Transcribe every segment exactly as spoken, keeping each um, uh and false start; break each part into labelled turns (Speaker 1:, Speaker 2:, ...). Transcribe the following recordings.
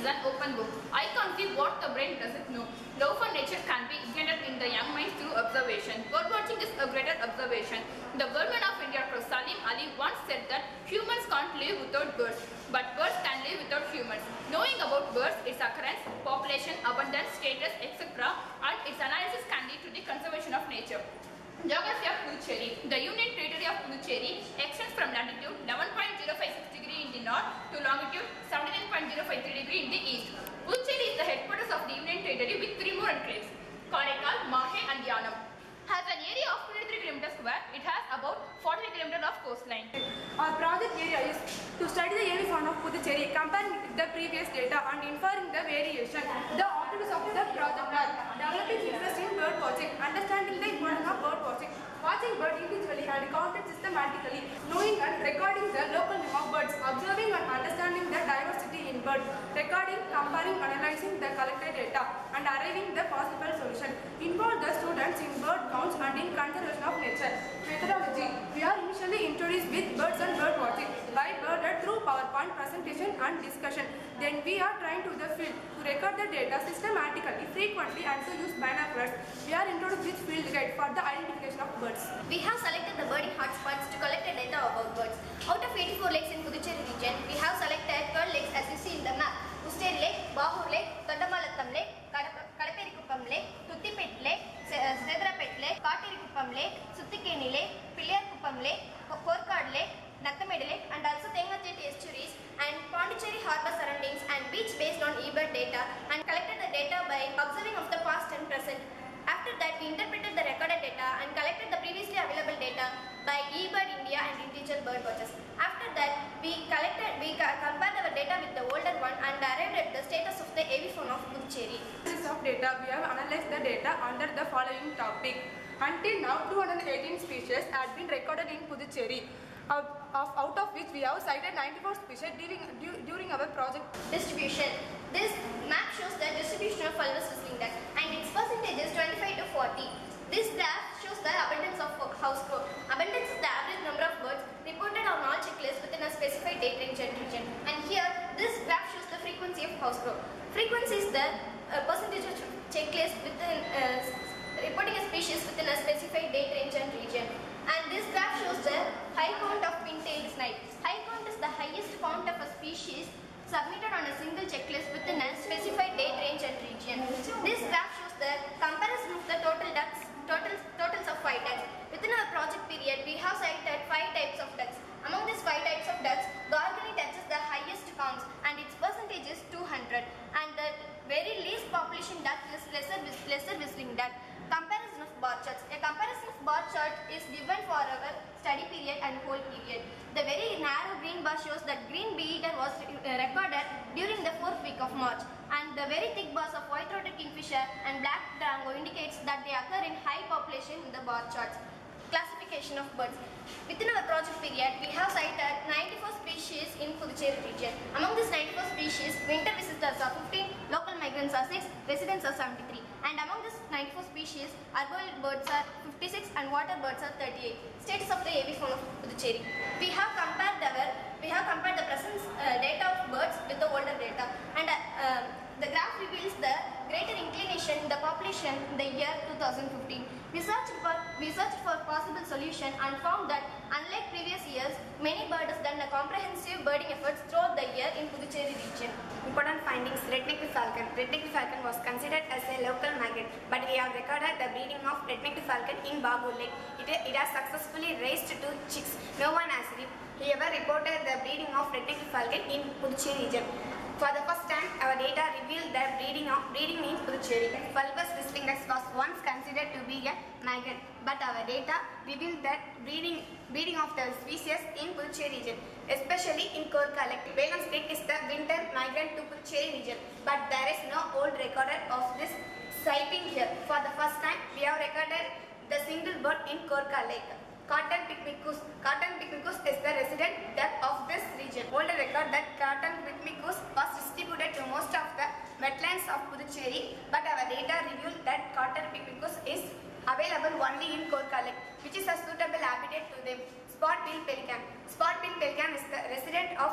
Speaker 1: an open book. I can't see what the brain doesn't know. Love for nature can be ignited in the young mind through observation. Bird watching is a greater observation. The Birdman of India, Salim Ali, once said that humans can't live without birds, but birds can live without humans. Knowing about birds, its occurrence, population, abundance, status, et cetera, and its analysis can lead to the conservation of nature. Geography of Puducherry. The Union Territory of Puducherry extends from latitude eleven point zero five six degree in the north to longitude seventy-nine point zero five three degree in the east. Puducherry is the headquarters of the Union Territory with three more enclaves, Karaikal, Mahe and Yanam. Has an area of twenty-three kilometers square. It has about forty kilometers of coastline.
Speaker 2: Our project area is to study the Avifauna of Puducherry, comparing the previous data and inferring the variation. The objectives of the project are developing interest in bird watching, understanding the importance of bird watching, watching birds individually and counted systematically, knowing and recording the local name of birds, observing and understanding the diversity in birds, recording, comparing, analyzing the collected data, and arriving the possible solution. Involve the students in bird counts and in conservation of nature. Methodology. We are initially introduced with birds and bird watching by birded through PowerPoint presentation and discussion. Then we are trying to the field to record the data systematically, frequently, and to use binoculars. We are introduced with field guide for the identification of birds.
Speaker 3: We have selected the birding hotspots to collect the data about birds. Out of eighty-four lakes in Puducherry region, we have selected twelve lakes as you see in the map. Usteri Lake, Bahur Lake, Tondamalattam Lake, Kadaperikuppam Lake, Tuttipet Lake, Sedrapet Lake, Katirikuppam Lake, Suttikeni Lake, Pilliyarkuppam Lake, Korkad Lake, Nattamedi Lake, and also Tengachetti estuaries and Pondicherry harbour surroundings and beach based on eBird data, and collected the data by observing of the past and present. After that, we interpreted the recorded data and collected the previously available data by eBird India and individual bird watchers. After that, we collected, we compared our data with the older one and arrived at the status of the Avifauna of Puducherry.
Speaker 2: Analysis of data. We have analyzed the data under the following topic. Until now, two hundred eighteen species had been recorded in Puducherry. Of, of, out of which we have cited ninety-four species during, du, during our project.
Speaker 3: Distribution. This map shows the distribution of fulvous whistling duck and its percentage is twenty-five to forty. This graph shows the abundance of house crow. Abundance is the average number of birds reported on all checklists within a specified date range and region. And here, this graph shows the frequency of house crow. Frequency is the uh, percentage of checklist within uh, reporting a species within a specified date range and region. And this graph shows the high count of pin-tailed snipe. High count is the highest count of a species submitted on a single checklist within a specified date range and region. This graph shows the comparison of the total ducks, totals, totals of five ducks. Within our project period, we have cited five types of ducks. Among these five types of ducks, the organic ducks is the highest counts and its percentage is two hundred. And the very least population duck is lesser, lesser whistling duck. Comparison of bar charts. A comparison of bar chart is given for our study period and whole period. The very narrow green bar shows that green bee-eater was recorded during the fourth week of March, and the very thick bars of white-throated kingfisher and black drango indicates that they occur in high population in the bar charts. Classification of birds. Within our project period, we have cited ninety-four species in Puducherry region. Among these ninety-four species, winter visitors are fifteen, local migrants are six, residents are seventy-three. And among these ninety-four species, arboreal birds are fifty-six and water birds are thirty-eight. Status of the Avifauna of Puducherry. We have compared our, we have compared the present uh, data of birds with the older data, and uh, uh, the graph reveals the greater inclination in the population in the year two thousand fifteen. We searched for, we searched for possible solution and found that unlike previous years, many birds have done a comprehensive birding efforts throughout the year in Puducherry region.
Speaker 4: Important findings. Red-necked falcon. Red-necked falcon was considered as a local migrant, but we have recorded the breeding of red-necked falcon in Bahur Lake. It, it has successfully raised two chicks. No one has ever reported the breeding of red-necked falcon in Puducherry region. For the first time, our data revealed the breeding of breeding in Puducherry. Fulvous whistling ducks was once considered to be a migrant, but our data revealed that breeding breeding of the species in Puducherry region, especially in Korkad Lake. Vegan split is the winter migrant to Puducherry region, but there is no old recorded of this sighting here. For the first time, we have recorded the single bird in Korkad Lake. Cotton pygmicus. Cotton pygmicus is the resident duck of this region. Older record that cotton pygmicus was distributed to most of the wetlands of Puducherry, but our data revealed that cotton pygmicus is available only in Korkad Lake, which is a suitable habitat to them. Spot-billed pelican. Spot-billed pelican is the resident of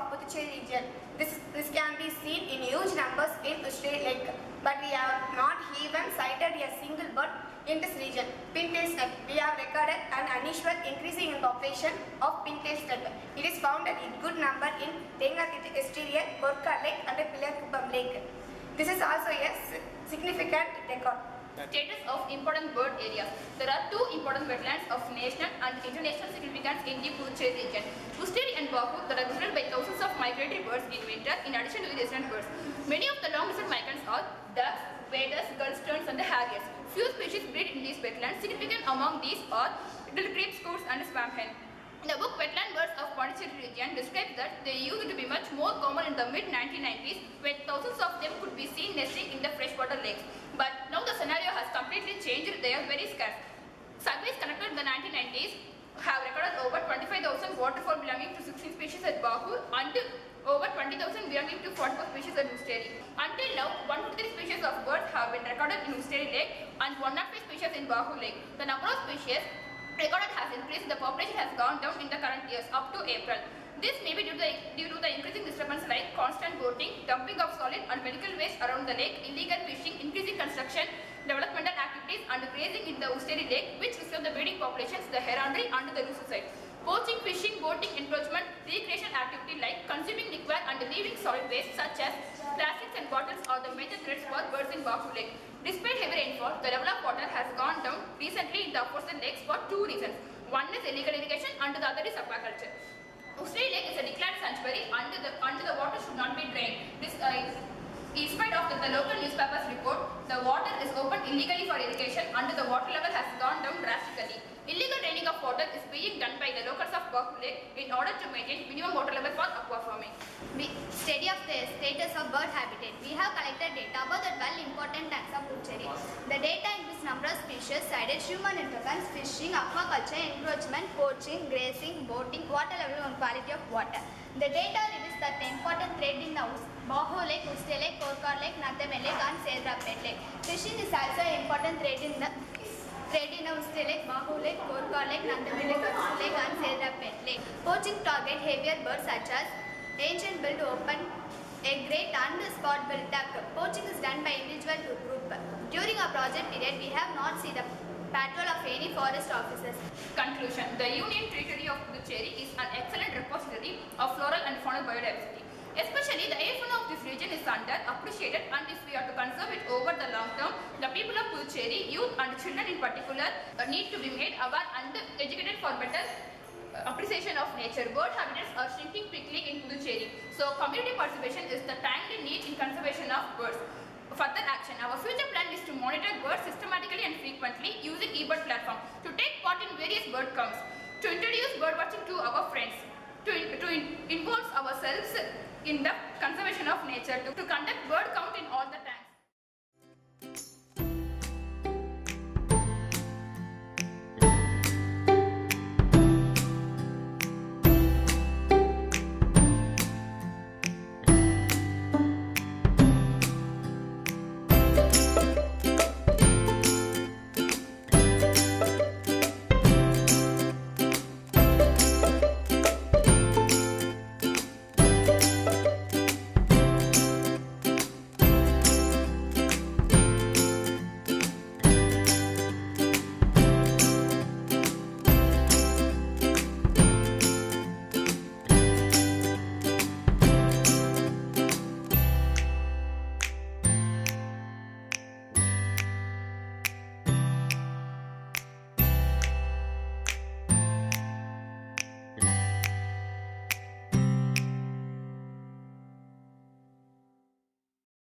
Speaker 4: of Puducherry region. This, this can be seen in huge numbers in Ushri Lake, but we have not even sighted a single bird in this region. Pintail snipe. We have recorded an unusual increasing in population of pintail snipe. It is found in good number in Tengakithi Estuary, Gorkha Lake and Pilakupam Lake. This is also a significant record.
Speaker 1: Status of important bird areas. There are two important wetlands of national and international significance in the Puducherry region. Ushri and Bahu that are visited by thousands of migratory birds in winter in addition to the resident birds. Many of the long-distance migrants are ducks, waders, gulls-terns and the harriers. Few species breed in these wetlands. Significant among these are little creep scoots and swamp hen. The book Wetland Birds of Puducherry region describes that they used to be much more common in the mid nineteen nineties when thousands of them could be seen nesting in the freshwater lakes. But now the scenario has completely changed. They are very scarce. Surveys conducted in the nineteen nineties have recorded over twenty-five thousand waterfowl belonging to sixteen species at Bahu and over twenty thousand belonging to forty-four species at Ushri. Until now, one hundred fifty-three species of birds have been recorded in Ushri Lake and one hundred five species in Bahu Lake. The number of species recorded has increased. The population has gone down in the current years up to April. This may be due to the, due to the increasing disturbance like constant boating, dumping of solid and medical waste around the lake, illegal fishing, increasing construction, developmental activities and grazing in the Ushri Lake, which disturb the breeding populations, the heronry and the roost site. Poaching, fishing, boating, encroachment, recreational activity like consuming liquor and leaving solid waste such as plastics and bottles are the major threats for birds in Bahu Lake. Despite heavy rainfall, the level of water has gone down recently in the aforesaid lakes for two reasons. One is illegal irrigation and the other is aquaculture. Ushri Lake is a declared sanctuary and the, and the water should not be drained. This, uh, in spite of the, the local newspapers report, the water is opened illegally for irrigation and the water level has gone down drastically. Illegal draining of water is being done by the locals of Bahu Lake in order to maintain minimum water level for aqua farming.
Speaker 3: We study of the status of bird habitat. We have collected data about the twelve important types of Puducherry. The data includes number of species, cited human interference, fishing, aquaculture, encroachment, poaching, grazing, boating, water level and quality of water. The data reveals that the important trade in the Bahu Lake, Ushri Lake, Gorkha Lake, Nathame Lake and Sedrapet Lake. Fishing is also an important trade in the trade in the Ushri Lake, Bahu Lake, Gorkha Lake, Nathame Lake, Ushri Lake and Sedrapet Lake. Poaching target heavier birds such as ancient billed open, egg rate and spot billed duck. Poaching is done by individual to group. During our project period, we have not seen the patrol of any forest officers.
Speaker 1: Conclusion. The Union Territory of Puducherry is an excellent repository of floral and faunal biodiversity. Especially the Avifauna of this region is underappreciated, and if we are to conserve it over the long term, the people of Puducherry, youth and children in particular, uh, need to be made aware and educated for better appreciation of nature. Bird habitats are shrinking quickly in Puducherry, so community participation is the timely need in conservation of birds. Further action. Our future plan is to monitor birds systematically and frequently using eBird platform, to take part in various bird counts, to introduce bird watching to our friends, to, in, to in, involve ourselves in the conservation of nature, to, to conduct bird count in